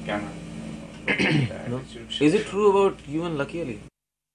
cannot. No. Is it true about you and Lucky Ali?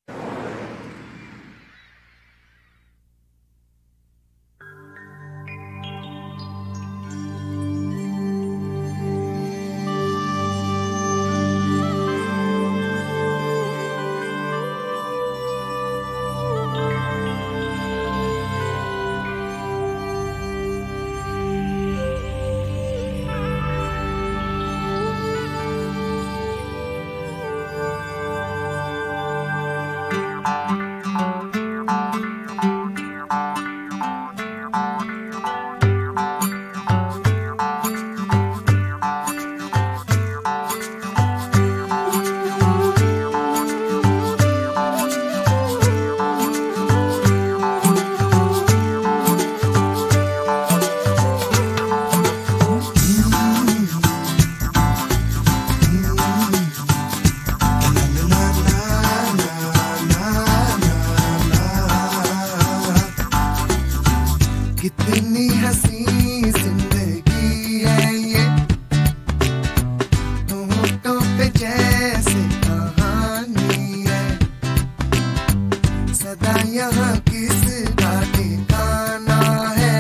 कितनी हसी जिंदगी है ये, होठों पे जैसे कहानी है, सदा यहाँ किसका ठिकाना है,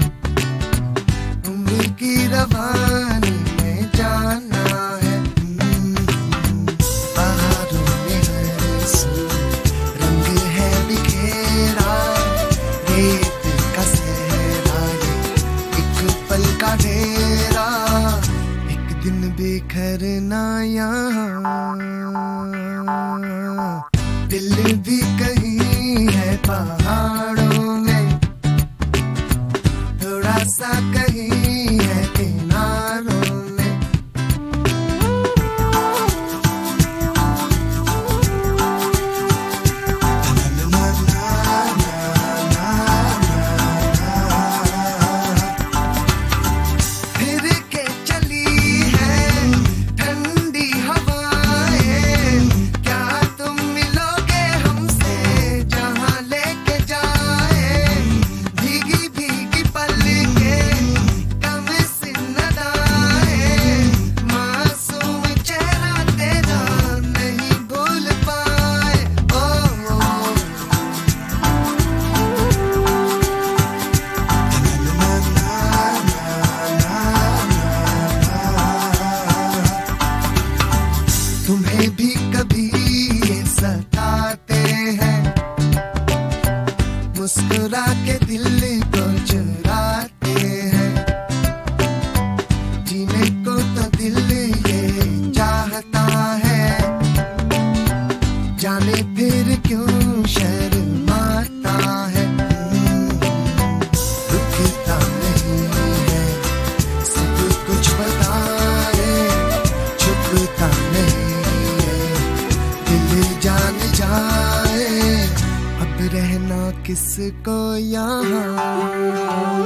उम्र की रवानी में जाना है। बहारों में हर सू रंग है बिखेरा, रेत का सहरा ये एक पल का ढेरा, एक दिन बिखरना यहाँ। दिल भी कहीं है पहाड़ों में, थोड़ा सा कहीं है किनारों में। फिर के चली है ठंडी हवाएं, क्या तुम मिलोगे हमसे जहाँ लेके जाए, भीगी भीगी पलकें कम सिन अदाएं, मासूम चेहरा तेरा नहीं भूल पाए। ओ तुम्हें भी कभी ये सताते हैं, मुस्कुरा के दिल को चुराते हैं, जीने को तो दिल ये चाहता है, जाने फिर क्यों शर्माता है। रुकता नहीं है सब कुछ बताए, छुपता नहीं है दिल जान जाए, अब रहना किसको यहाँ।